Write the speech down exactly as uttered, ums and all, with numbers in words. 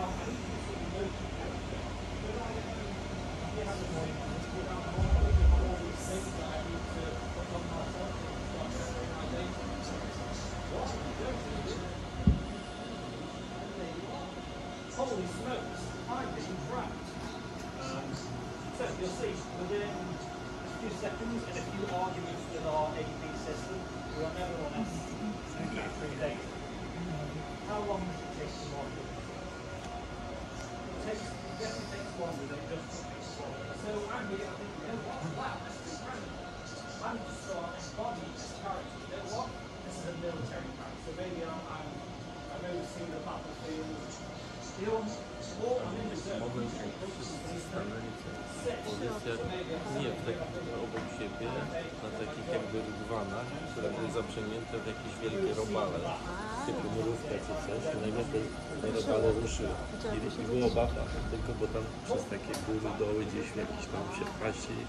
Holy smokes, I'm being trapped. Um, so you'll see within a few seconds and a few arguments with our A P system, we are nevertheless capturing data. How long does it take to log in? It takes, it definitely takes longer than just looking for it. So I'm here thinking, you know what? Wow, this is incredible. I'm just start embodying this character. You know what? This is a military character. So maybe I'm, I'm, I'm overseeing the battlefield. Mogłem stanąć pozycjach nie w takich obok siebie, na takich jakby rydwanach, które były zaprzęgnięte w jakieś wielkie robale, typu mrówka czy coś. I nagle te, te robale ruszyły. I, i było bapa, tylko bo tam przez takie góry, doły gdzieś w jakiś tam się paści